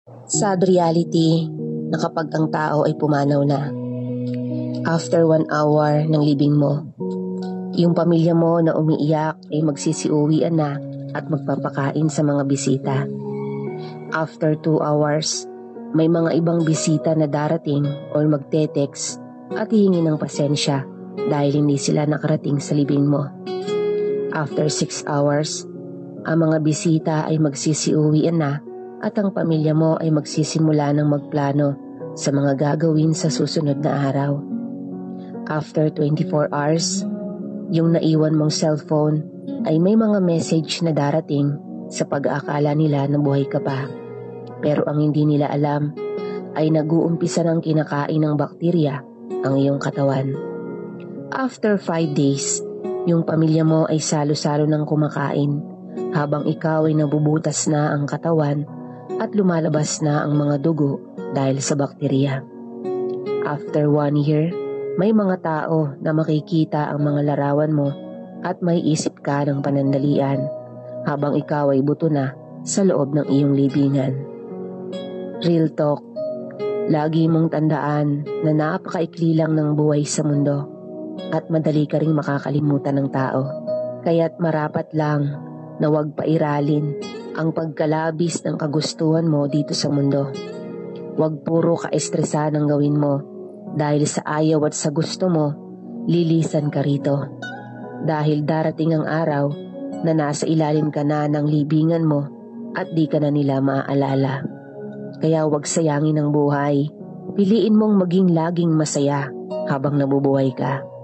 Sad reality na kapag ang tao ay pumanaw na. After 1 hour ng libing mo, yung pamilya mo na umiiyak ay magsisiuwian na at magpapakain sa mga bisita. After 2 hours, may mga ibang bisita na darating or magte-text at hihingi ng pasensya dahil hindi sila nakarating sa libing mo. After 6 hours, ang mga bisita ay magsisiuwian na at ang pamilya mo ay magsisimula ng magplano sa mga gagawin sa susunod na araw. After 24 hours, yung naiwan mong cellphone ay may mga message na darating sa pag-aakala nila na buhay ka pa. Pero ang hindi nila alam ay nag-uumpisa ng kinakain ng bakterya ang iyong katawan. After 5 days, yung pamilya mo ay salo-salo ng kumakain habang ikaw ay nabubutas na ang katawan at lumalabas na ang mga dugo dahil sa bakterya. After 1 year, may mga tao na makikita ang mga larawan mo at may isip ka ng panandalian habang ikaw ay buto na sa loob ng iyong libingan. Real talk, lagi mong tandaan na napakaikli lang ng buhay sa mundo at madali ka ring makakalimutan ng tao. Kaya't marapat lang na huwag pairalin ang pagkalabis ng kagustuhan mo dito sa mundo. Huwag puro ka-estresan ang gawin mo dahil sa ayaw at sa gusto mo, lilisan ka rito. Dahil darating ang araw na nasa ilalim ka na ng libingan mo at di ka na nila maaalala. Kaya huwag sayangin ang buhay. Piliin mong maging laging masaya habang nabubuhay ka.